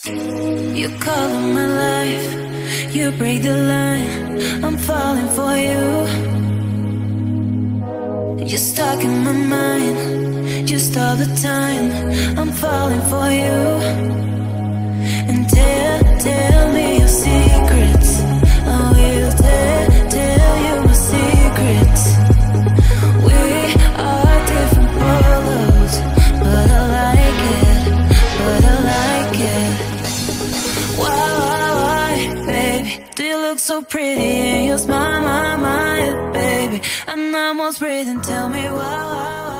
You color my life, you break the line, I'm falling for you. You're stuck in my mind, just all the time, I'm falling for you. And tell me your secrets, I will tell you my secrets. We are different polos, but I like it. Why, baby, do you look so pretty and you smile my mind, baby? I'm almost breathing, tell me why.